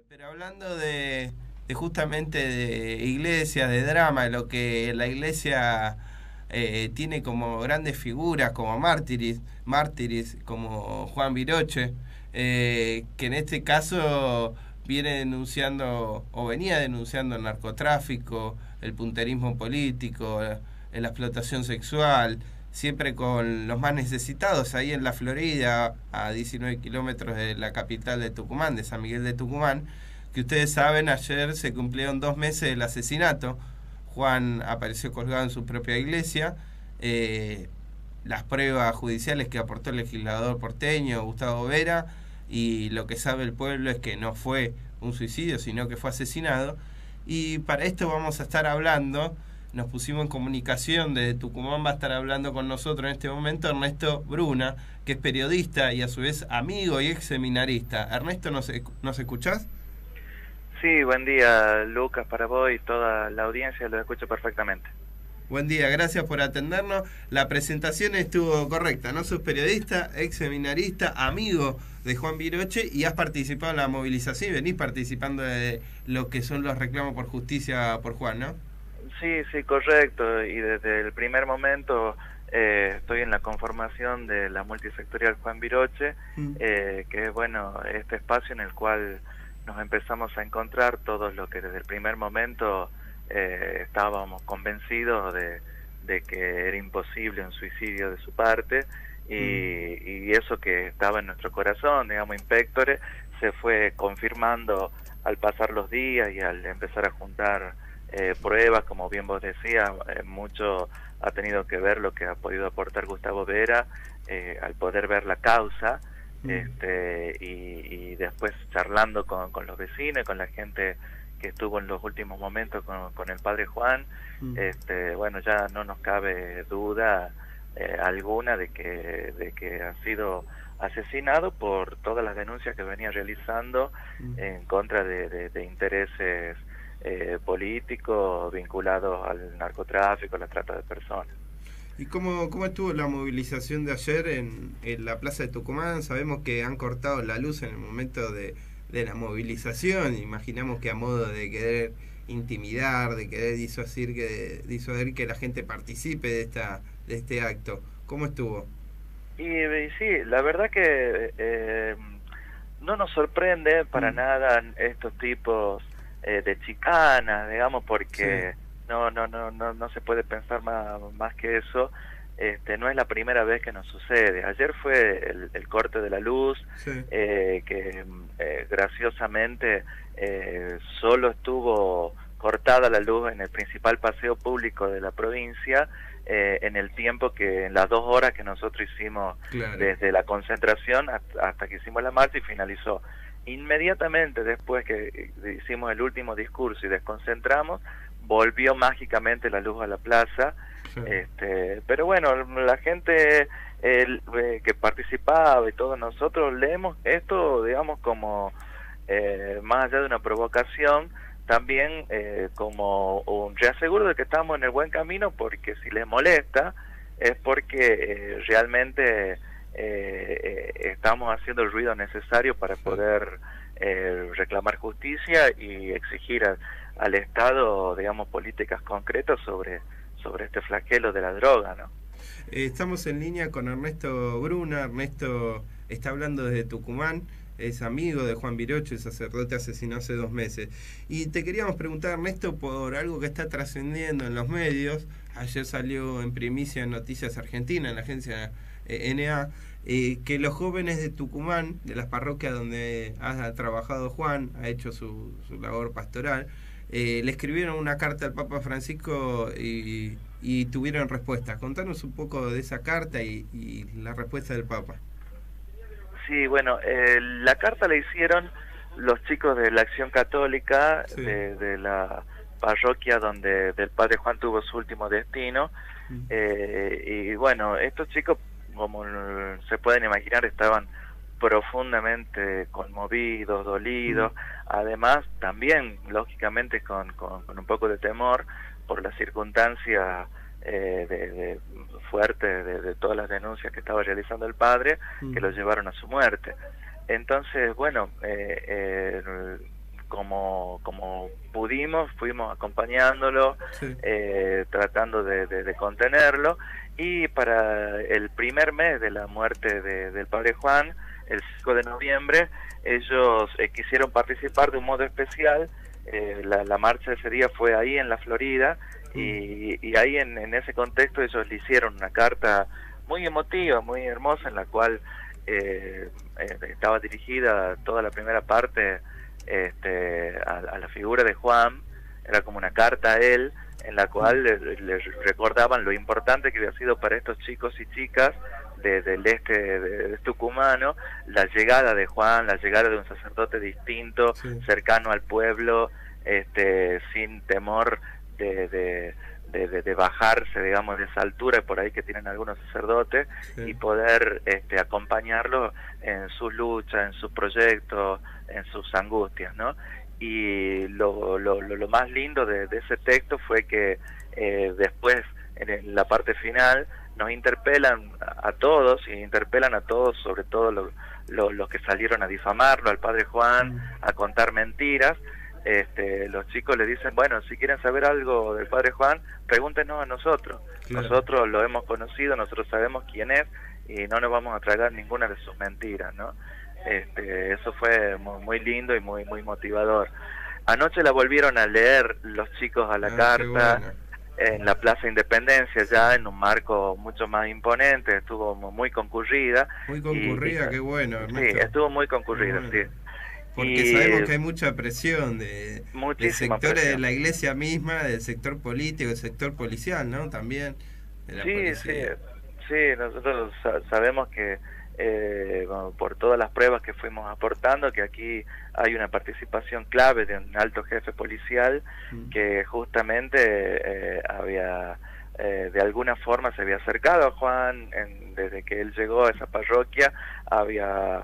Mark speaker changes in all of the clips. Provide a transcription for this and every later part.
Speaker 1: Pero hablando de justamente de iglesia, de drama, de lo que la iglesia tiene como grandes figuras, como mártires como Juan Viroche, que en este caso viene denunciando o venía denunciando el narcotráfico, el punterismo político, la explotación sexual, siempre con los más necesitados, ahí en la Florida, a 19 kilómetros de la capital de Tucumán, de San Miguel de Tucumán, que ustedes saben, ayer se cumplieron 2 meses del asesinato. Juan apareció colgado en su propia iglesia. Las pruebas judiciales que aportó el legislador porteño, Gustavo Vera, y lo que sabe el pueblo es que no fue un suicidio, sino que fue asesinado. Y para esto vamos a estar hablando, nos pusimos en comunicación, desde Tucumán va a estar hablando con nosotros en este momento Ernesto Bruna, que es periodista y a su vez amigo y ex seminarista. Ernesto, ¿nos escuchás?
Speaker 2: Sí, buen día, Lucas, para vos y toda la audiencia, lo escucho perfectamente.
Speaker 1: Buen día, gracias por atendernos. La presentación estuvo correcta, ¿no? Sos periodista, ex seminarista, amigo de Juan Viroche y has participado en la movilización y venís participando de lo que son los reclamos por justicia por Juan, ¿no?
Speaker 2: Sí, sí, correcto, y desde el primer momento estoy en la conformación de la multisectorial Juan Viroche, que es, bueno, este espacio en el cual nos empezamos a encontrar todos los que desde el primer momento estábamos convencidos de que era imposible un suicidio de su parte, y eso que estaba en nuestro corazón, digamos, impectore, se fue confirmando al pasar los días y al empezar a juntar pruebas, como bien vos decías, mucho ha tenido que ver lo que ha podido aportar Gustavo Vera al poder ver la causa, y después charlando con los vecinos, con la gente que estuvo en los últimos momentos con el padre Juan, bueno, ya no nos cabe duda alguna de que ha sido asesinado por todas las denuncias que venía realizando en contra de intereses políticos vinculados al narcotráfico, a la trata de personas.
Speaker 1: ¿Y cómo estuvo la movilización de ayer en la Plaza de Tucumán? Sabemos que han cortado la luz en el momento de la movilización. Imaginamos que a modo de querer intimidar, de querer disuadir que la gente participe de este acto. ¿Cómo estuvo?
Speaker 2: Y sí, la verdad que no nos sorprende para nada estos tipos de chicanas, digamos, porque
Speaker 1: Sí.
Speaker 2: no se puede pensar más que eso. No es la primera vez que nos sucede. Ayer fue el corte de la luz,
Speaker 1: Sí.
Speaker 2: que graciosamente solo estuvo cortada la luz en el principal paseo público de la provincia, en el tiempo que, en las 2 horas que nosotros hicimos,
Speaker 1: Claro.
Speaker 2: desde la concentración hasta que hicimos la marcha, y finalizó. Inmediatamente después que hicimos el último discurso y desconcentramos, volvió mágicamente la luz a la plaza.
Speaker 1: Sí.
Speaker 2: Pero bueno, la gente que participaba y todos nosotros leemos esto, digamos, como más allá de una provocación, también como un reaseguro de que estamos en el buen camino, porque si les molesta es porque realmente estamos haciendo el ruido necesario para poder reclamar justicia y exigir al Estado, digamos, políticas concretas sobre este flagelo de la droga, ¿no?
Speaker 1: Estamos en línea con Ernesto Bruna. Ernesto está hablando desde Tucumán, es amigo de Juan Viroche, el sacerdote asesinado hace 2 meses. Y te queríamos preguntar, Ernesto, por algo que está trascendiendo en los medios. Ayer salió en primicia en Noticias Argentina, en la agencia NA, que los jóvenes de Tucumán, de las parroquias donde ha trabajado Juan, ha hecho su labor pastoral, le escribieron una carta al Papa Francisco y tuvieron respuesta. Contanos un poco de esa carta y la respuesta del Papa.
Speaker 2: Sí, bueno, la carta la hicieron los chicos de la Acción Católica,
Speaker 1: Sí.
Speaker 2: de la parroquia donde del padre Juan tuvo su último destino. Y bueno, estos chicos, como se pueden imaginar, estaban profundamente conmovidos, dolidos, además también lógicamente con un poco de temor por la circunstancia fuerte de todas las denuncias que estaba realizando el padre, que lo llevaron a su muerte. Entonces, bueno, como pudimos, fuimos acompañándolo,
Speaker 1: Sí.
Speaker 2: tratando de contenerlo, y para el primer mes de la muerte del padre Juan, el 5 de noviembre, ellos quisieron participar de un modo especial. La marcha de ese día fue ahí en la Florida, y ahí en ese contexto ellos le hicieron una carta muy emotiva, muy hermosa, en la cual estaba dirigida toda la primera parte a la figura de Juan. Era como una carta a él, en la cual le recordaban lo importante que había sido para estos chicos y chicas del este de Tucumano, la llegada de Juan, la llegada de un sacerdote distinto,
Speaker 1: Sí.
Speaker 2: cercano al pueblo, sin temor de bajarse, digamos, de esa altura por ahí que tienen algunos sacerdotes,
Speaker 1: Sí.
Speaker 2: y poder acompañarlo en sus luchas, en sus proyectos, en sus angustias, ¿no? Y lo más lindo de ese texto fue que después, en la parte final, nos interpelan a todos, y interpelan a todos, sobre todo los que salieron a difamarlo, al padre Juan, a contar mentiras. Los chicos le dicen, bueno, si quieren saber algo del padre Juan, pregúntenos a nosotros.
Speaker 1: Claro.
Speaker 2: Nosotros lo hemos conocido, nosotros sabemos quién es, y no nos vamos a tragar ninguna de sus mentiras, ¿no? Eso fue muy lindo y muy motivador. Anoche la volvieron a leer los chicos a la carta,
Speaker 1: bueno.
Speaker 2: en la Plaza Independencia, ya en un marco mucho más imponente. Estuvo muy concurrida.
Speaker 1: Muy concurrida, qué bueno, Ernesto.
Speaker 2: Sí, estuvo muy concurrida,
Speaker 1: bueno.
Speaker 2: sí.
Speaker 1: Porque sabemos que hay mucha presión de sectores de la iglesia misma, del sector político, del sector policial, ¿no? También de la policía.
Speaker 2: Sí, nosotros sabemos que por todas las pruebas que fuimos aportando, que aquí hay una participación clave de un alto jefe policial que justamente había de alguna forma se había acercado a Juan desde que él llegó a esa parroquia, había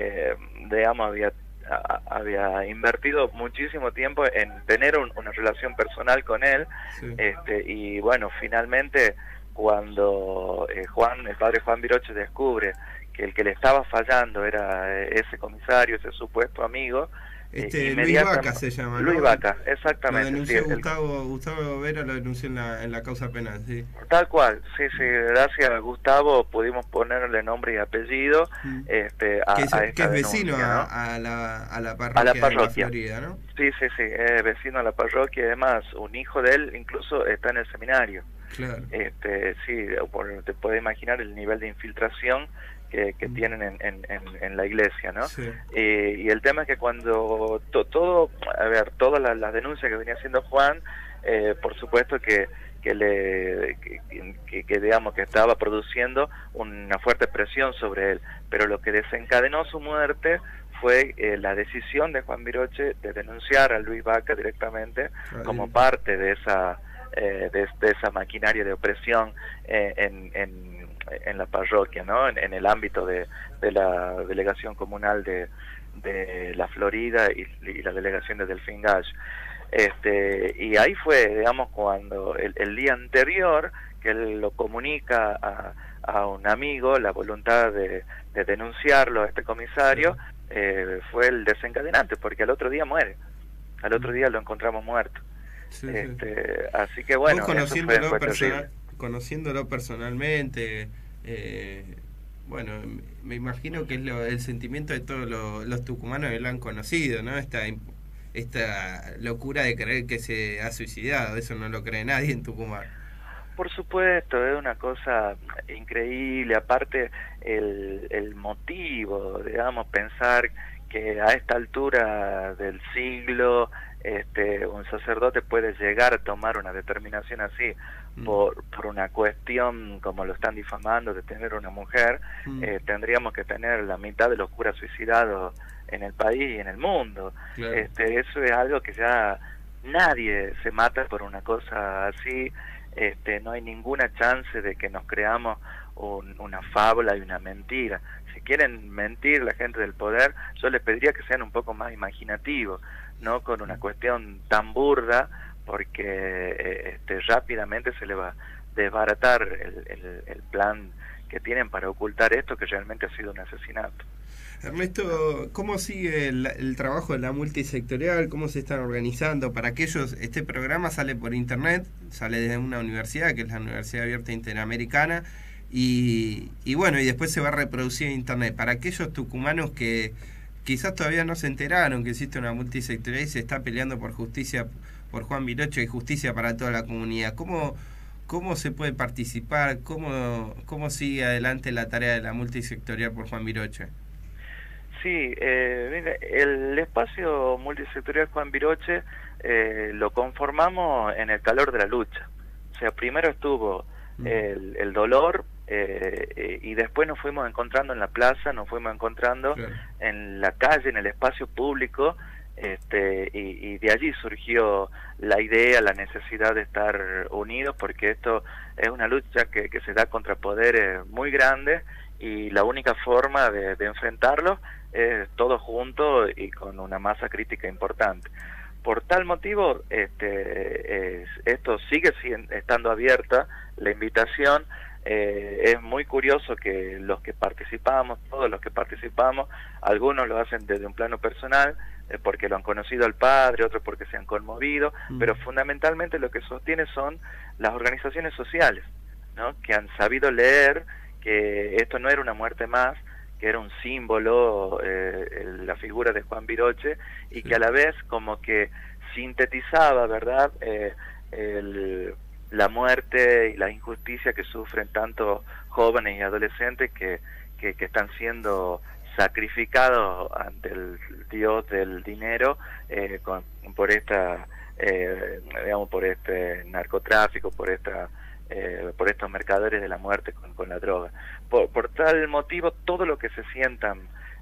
Speaker 2: invertido muchísimo tiempo en tener una relación personal con él. Sí. Y bueno, finalmente cuando el padre Juan Viroche descubre que el que le estaba fallando era ese comisario, ese supuesto amigo,
Speaker 1: Luis Vaca se llama, ¿no?
Speaker 2: Luis Vaca, exactamente.
Speaker 1: Lo denunció, sí, Gustavo Vera lo denunció en la causa penal, sí.
Speaker 2: Tal cual, sí, gracias a Gustavo pudimos ponerle nombre y apellido
Speaker 1: que es vecino, ¿no? a la parroquia de la Florida, ¿no?
Speaker 2: Sí, es vecino a la parroquia, además un hijo de él incluso está en el seminario.
Speaker 1: Claro.
Speaker 2: Sí, te puedes imaginar el nivel de infiltración que tienen en la iglesia, ¿no? Sí. Y el tema es que cuando todas las denuncias que venía haciendo Juan, por supuesto que digamos que estaba produciendo una fuerte presión sobre él, pero lo que desencadenó su muerte fue la decisión de Juan Viroche de denunciar a Luis Vaca directamente como parte de esa maquinaria de opresión en la parroquia, ¿no? En el ámbito de la delegación comunal de la Florida y la delegación de Delfín Gach. Y ahí fue, digamos, cuando el día anterior que él lo comunica a un amigo la voluntad de denunciarlo a este comisario, fue el desencadenante, porque al otro día muere, al otro día lo encontramos muerto.
Speaker 1: Sí.
Speaker 2: Así que bueno,
Speaker 1: conociéndolo personalmente, bueno, me imagino que es el sentimiento de todos los tucumanos que lo han conocido, ¿no? Esta locura de creer que se ha suicidado, eso no lo cree nadie en Tucumán.
Speaker 2: Por supuesto, es una cosa increíble, aparte el motivo, digamos, pensar que a esta altura del siglo un sacerdote puede llegar a tomar una determinación así por una cuestión como lo están difamando de tener una mujer. Tendríamos que tener la mitad de los curas suicidados en el país y en el mundo. Claro. Eso es algo que ya nadie se mata por una cosa así. No hay ninguna chance de que nos creamos una fábula y una mentira. Si quieren mentir la gente del poder, yo les pediría que sean un poco más imaginativos, no con una cuestión tan burda, porque rápidamente se le va a desbaratar el plan que tienen para ocultar esto, que realmente ha sido un asesinato.
Speaker 1: Ernesto, ¿cómo sigue el trabajo de la multisectorial? ¿Cómo se están organizando? Para aquellos, este programa sale por internet, sale desde una universidad, que es la Universidad Abierta Interamericana, y bueno, y después se va a reproducir en internet. Para aquellos tucumanos que quizás todavía no se enteraron que existe una multisectorial y se está peleando por justicia por Juan Viroche y justicia para toda la comunidad, ¿cómo se puede participar? ¿Cómo sigue adelante la tarea de la multisectorial por Juan Viroche?
Speaker 2: Sí, mira, el espacio multisectorial Juan Viroche lo conformamos en el calor de la lucha. O sea, primero estuvo el dolor y después nos fuimos encontrando en la plaza, nos fuimos encontrando en la calle, en el espacio público, y de allí surgió la idea, la necesidad de estar unidos, porque esto es una lucha que se da contra poderes muy grandes y la única forma de enfrentarlos es todos juntos y con una masa crítica importante. Por tal motivo, esto sigue estando abierta, la invitación. Es muy curioso que los que participamos, todos los que participamos, algunos lo hacen desde un plano personal, porque lo han conocido al padre, otros porque se han conmovido, pero fundamentalmente lo que sostiene son las organizaciones sociales, ¿no? Que han sabido leer que esto no era una muerte más, que era un símbolo, la figura de Juan Viroche, y que a la vez como que sintetizaba, ¿verdad?, la muerte y la injusticia que sufren tantos jóvenes y adolescentes que están siendo sacrificados ante el dios del dinero por esta digamos, por este narcotráfico, por estos mercaderes de la muerte con la droga. Por tal motivo, todo lo que se sientan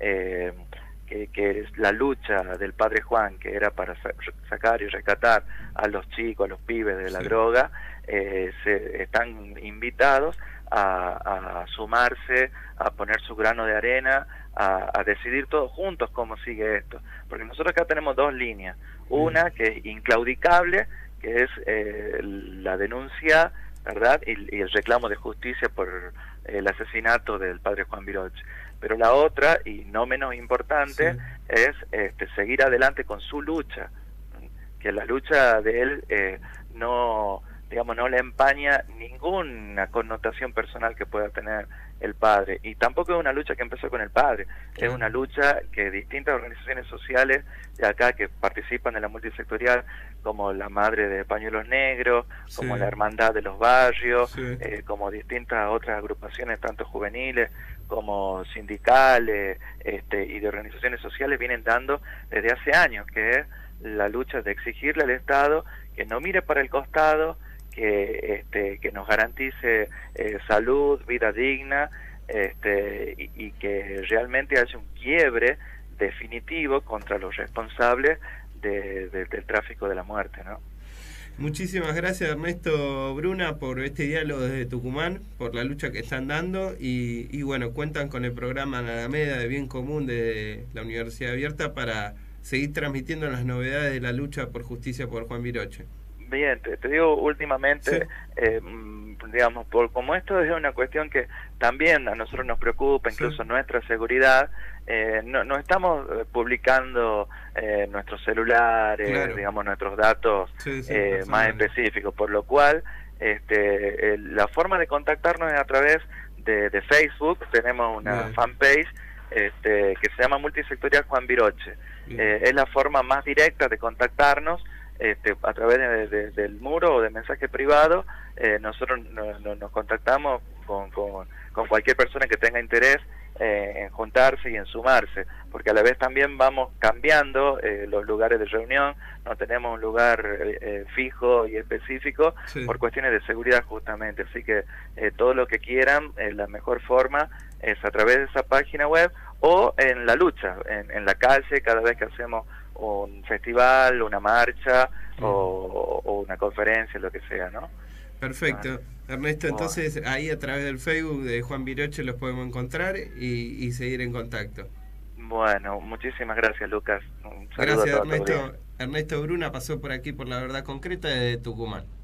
Speaker 2: que es la lucha del padre Juan, que era para sacar y rescatar a los chicos, a los pibes de la droga, se están invitados a sumarse, a poner su grano de arena, a decidir todos juntos cómo sigue esto. Porque nosotros acá tenemos dos líneas. Una que es inclaudicable, que es la denuncia, ¿verdad?, y el reclamo de justicia por el asesinato del padre Juan Viroche. Pero la otra, y no menos importante, es seguir adelante con su lucha, que la lucha de él no le empaña ninguna connotación personal que pueda tener el padre, y tampoco es una lucha que empezó con el padre, es una lucha que distintas organizaciones sociales de acá que participan en la multisectorial, como la Madre de Pañuelos Negros, como la Hermandad de los Barrios, como distintas otras agrupaciones, tanto juveniles como sindicales y de organizaciones sociales, vienen dando desde hace años, que es la lucha de exigirle al Estado que no mire para el costado, que nos garantice salud, vida digna, y que realmente haya un quiebre definitivo contra los responsables del tráfico de la muerte, ¿no?
Speaker 1: Muchísimas gracias, Ernesto Bruna, por este diálogo desde Tucumán, por la lucha que están dando, y bueno, cuentan con el programa en Alameda de Bien Común de la Universidad Abierta para seguir transmitiendo las novedades de la lucha por justicia por Juan Viroche.
Speaker 2: Bien, te digo últimamente, digamos, como esto es una cuestión que también a nosotros nos preocupa, incluso nuestra seguridad, no estamos publicando nuestros celulares, digamos, nuestros datos más específicos, por lo cual la forma de contactarnos es a través de Facebook. Tenemos una fanpage que se llama Multisectorial Juan Viroche. Es la forma más directa de contactarnos. A través del muro o de mensaje privado, nosotros nos contactamos con cualquier persona que tenga interés en juntarse y en sumarse, porque a la vez también vamos cambiando los lugares de reunión, no tenemos un lugar fijo y específico por cuestiones de seguridad justamente, así que todo lo que quieran, la mejor forma es a través de esa página web o en la lucha, en la calle, cada vez que hacemos un festival, una marcha o una conferencia, lo que sea, ¿no?
Speaker 1: Perfecto. Ernesto, entonces ahí a través del Facebook de Juan Viroche los podemos encontrar y seguir en contacto.
Speaker 2: Bueno, muchísimas gracias, Lucas. Un saludo
Speaker 1: gracias,
Speaker 2: a todos.
Speaker 1: Ernesto. Ernesto Bruna pasó por aquí por La Verdad Concreta de Tucumán.